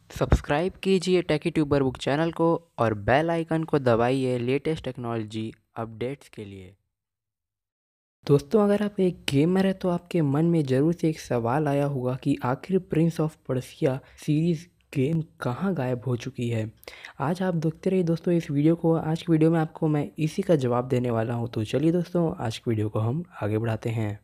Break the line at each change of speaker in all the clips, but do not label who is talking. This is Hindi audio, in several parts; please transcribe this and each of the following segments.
सब्सक्राइब कीजिए टेकी ट्यूबर बुक चैनल को और बेल आइकन को दबाइए लेटेस्ट टेक्नोलॉजी अपडेट्स के लिए। दोस्तों, अगर आप एक गेमर है तो आपके मन में ज़रूर से एक सवाल आया होगा कि आखिर Prince of Persia series game कहाँ गायब हो चुकी है। आज आप देखते रहिए दोस्तों इस वीडियो को। आज की वीडियो में आपको मैं इसी का जवाब देने वाला हूँ। तो चलिए दोस्तों, आज की वीडियो को हम आगे बढ़ाते हैं।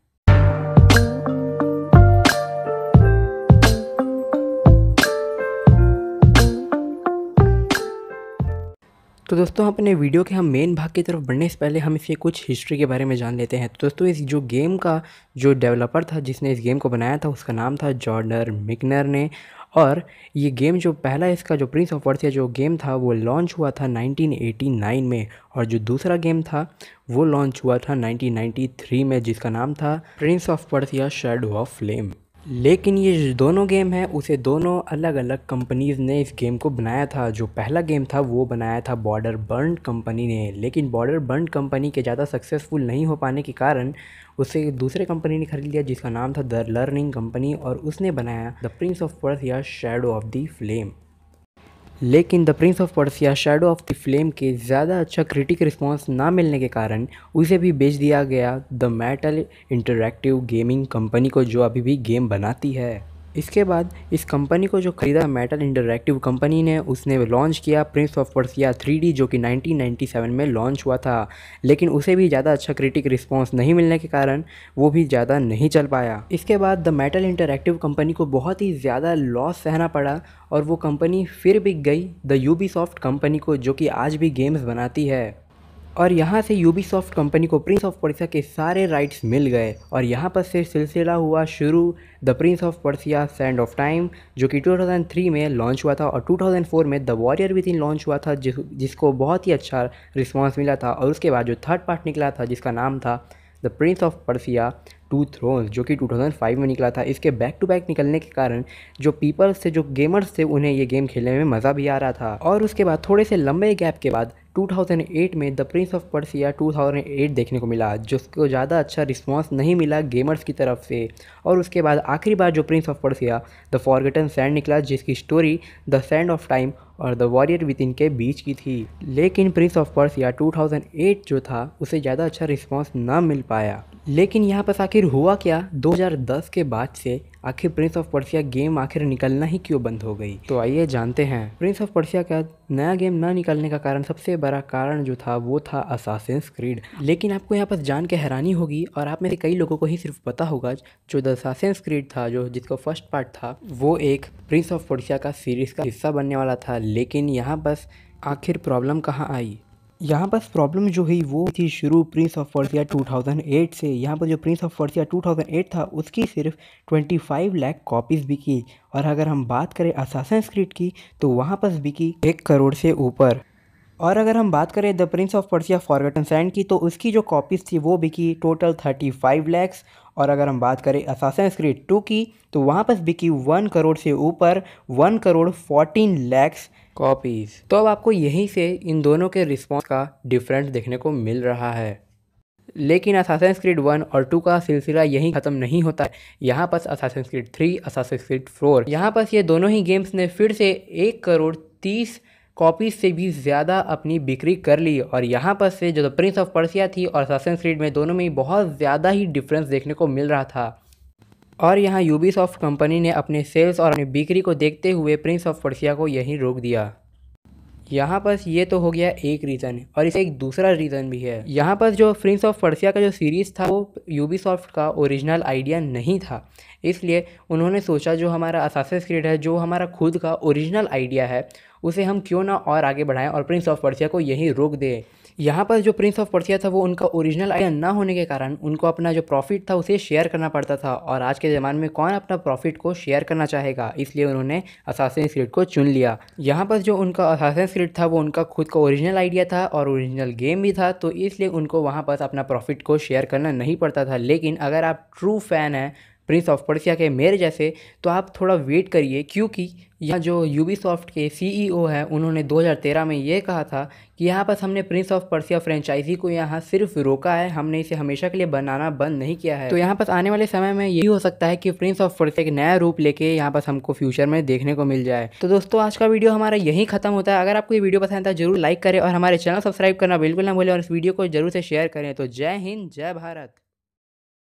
तो दोस्तों, अपने वीडियो के हम मेन भाग की तरफ बढ़ने से पहले हम इसके कुछ हिस्ट्री के बारे में जान लेते हैं। तो दोस्तों, इस जो गेम का जो डेवलपर था जिसने इस गेम को बनाया था उसका नाम था जॉर्डन मिकनर ने। और ये गेम जो पहला इसका जो प्रिंस ऑफ पर्सिया जो गेम था वो लॉन्च हुआ था 1989 में। और जो दूसरा गेम था वो लॉन्च हुआ था 1993 में जिसका नाम था Prince of Persia shadow of flame. लेकिन ये जो दोनों गेम हैं उसे दोनों अलग अलग कंपनीज़ ने इस गेम को बनाया था। जो पहला गेम था वो बनाया था बॉर्डर बर्न कंपनी ने, लेकिन बॉर्डर बर्न कंपनी के ज़्यादा सक्सेसफुल नहीं हो पाने के कारण उसे दूसरे कंपनी ने खरीद लिया जिसका नाम था द लर्निंग कंपनी, और उसने बनाया the Prince of Persia shadow of the flame. लेकिन the Prince of Persia shadow of the flame के ज़्यादा अच्छा क्रिटिक रिस्पांस ना मिलने के कारण उसे भी बेच दिया गया the Mattel interactive gaming company को, जो अभी भी गेम बनाती है। इसके बाद इस कंपनी को जो खरीदा मेटल इंटरैक्टिव कंपनी ने, उसने लॉन्च किया प्रिंस ऑफ पर्सिया 3D जो कि 1997 में लॉन्च हुआ था। लेकिन उसे भी ज़्यादा अच्छा क्रिटिक रिस्पांस नहीं मिलने के कारण वो भी ज़्यादा नहीं चल पाया। इसके बाद द मेटल इंटरैक्टिव कंपनी को बहुत ही ज़्यादा लॉस सहना पड़ा और वो कंपनी फिर बिक गई द यूबीसॉफ्ट कंपनी को, जो कि आज भी गेम्स बनाती है। और यहाँ से यूबीसॉफ्ट कंपनी को प्रिंस ऑफ पर्सिया के सारे राइट्स मिल गए और यहाँ पर से सिलसिला हुआ शुरू the Prince of Persia sand of time, जो कि 2003 में लॉन्च हुआ था। और 2004 में the warrior within launch हुआ था जिसको बहुत ही अच्छा रिस्पांस मिला था। और उसके बाद जो थर्ड पार्ट निकला था जिसका नाम था the Prince of Persia two thrones, जो कि 2005 में निकला था। इसके बैक टू बैक निकलने के कारण जो पीपल्स थे, जो गेमर्स थे, उन्हें ये गेम खेलने में मज़ा भी आ रहा था। और उसके बाद थोड़े से लंबे गैप के बाद 2008 में द प्रिंस ऑफ पर्सिया 2008 देखने को मिला, जिसको ज़्यादा अच्छा रिस्पांस नहीं मिला गेमर्स की तरफ से। और उसके बाद आखिरी बार जो Prince of Persia the forgotten sand निकला, जिसकी story the sand of time और द वॉरियर विद इन के बीच की थी। लेकिन प्रिंस ऑफ पर्सिया 2008 जो था उसे ज़्यादा अच्छा रिस्पांस ना मिल पाया। लेकिन यहाँ पर आखिर हुआ क्या 2010 के बाद से, आखिर प्रिंस ऑफ पर्सिया गेम आखिर निकलना ही क्यों बंद हो गई। तो आइए जानते हैं। प्रिंस ऑफ पर्सिया का नया गेम ना निकलने का कारण, सबसे बड़ा कारण जो था वो था असासिन्स क्रीड। लेकिन आपको यहाँ पर जान के हैरानी होगी और आप में से कई लोगों को ही सिर्फ पता होगा, जो द असासिन्स क्रीड था, जो जिसका फर्स्ट पार्ट था, वो एक प्रिंस ऑफ पर्सिया का सीरीज़ का हिस्सा बनने वाला था। लेकिन यहाँ बस आखिर प्रॉब्लम कहाँ आई। यहाँ बस प्रॉब्लम जो हुई वो थी शुरू प्रिंस ऑफ पर्सिया 2008 से। यहाँ पर जो प्रिंस ऑफ पर्सिया 2008 था उसकी सिर्फ 25 लाख कॉपीज़ बिकी। और अगर हम बात करें असासिन्स क्रीड की तो वहाँ पर बिकी 1 करोड़ से ऊपर। और अगर हम बात करें the Prince of Persia forgotten sand की तो उसकी जो कॉपीज़ थी वो बिकी टोटल 35 लैक्स। और अगर हम बात करें असासिन्स क्रीड 2 की तो वहाँ पर बिकी 1 करोड़ से ऊपर, 1 करोड़ 14 लैक्स कॉपीज़। तो अब आपको यहीं से इन दोनों के रिस्पॉन्स का डिफरेंस देखने को मिल रहा है। लेकिन असासिन्स क्रीड 1 और 2 का सिलसिला यहीं ख़त्म नहीं होता है। यहाँ पर असासिन्स क्रीड 3, असासिन्स क्रीड 4, यहाँ पर ये दोनों ही गेम्स ने फिर से 1 करोड़ 30 कॉपीज़ से भी ज़्यादा अपनी बिक्री कर ली। और यहाँ पर से जो प्रिंस ऑफ पर्सिया थी और असासिन्स क्रीड में दोनों में बहुत ज़्यादा ही डिफरेंस देखने को मिल रहा था। और यहाँ यूबीसॉफ्ट कंपनी ने अपने सेल्स और अपनी बिक्री को देखते हुए प्रिंस ऑफ पर्सिया को यहीं रोक दिया। यहाँ पर ये तो हो गया एक रीज़न, और इसे एक दूसरा रीज़न भी है। यहाँ पर जो प्रिंस ऑफ पर्सिया का जो सीरीज़ था वो यूबीसॉफ्ट का ओरिजिनल आइडिया नहीं था। इसलिए उन्होंने सोचा जो हमारा असासिन्स क्रीड है, जो हमारा खुद का ओरिजिनल आइडिया है, उसे हम क्यों ना और आगे बढ़ाएं और प्रिंस ऑफ पर्सिया को यहीं रोक दें। यहाँ पर जो प्रिंस ऑफ पर्सिया था वो उनका ओरिजिनल आइडिया ना होने के कारण उनको अपना जो प्रॉफिट था उसे शेयर करना पड़ता था। और आज के ज़माने में कौन अपना प्रॉफिट को शेयर करना चाहेगा, इसलिए उन्होंने असासिन्स क्रीड को चुन लिया। यहाँ पर जो उनका असासिन्स क्रीड था वो उनका खुद का ओरिजिनल आइडिया था और ओरिजिनल गेम भी था, तो इसलिए उनको वहाँ पर अपना प्रॉफिट को शेयर करना नहीं पड़ता था। लेकिन अगर आप ट्रू फ़ैन हैं प्रिंस ऑफ पर्सिया के मेरे जैसे, तो आप थोड़ा वेट करिए, क्योंकि यहाँ जो यूबीसॉफ्ट के सीईओ है उन्होंने 2013 में ये कहा था कि यहाँ पर हमने प्रिंस ऑफ पर्सिया फ्रेंचाइजी को यहाँ सिर्फ रोका है, हमने इसे हमेशा के लिए बनाना बंद नहीं किया है। तो यहाँ पर आने वाले समय में यही हो सकता है कि प्रिंस ऑफ पर्सिया एक नया रूप लेके यहाँ पर हमको फ्यूचर में देखने को मिल जाए। तो दोस्तों आज का वीडियो हमारा यही खत्म होता है। अगर आपको ये वीडियो पसंद है जरूर लाइक करें और हमारे चैनल सब्सक्राइब करना बिल्कुल ना भूलें और इस वीडियो को जरूर से शेयर करें। तो जय हिंद, जय भारत।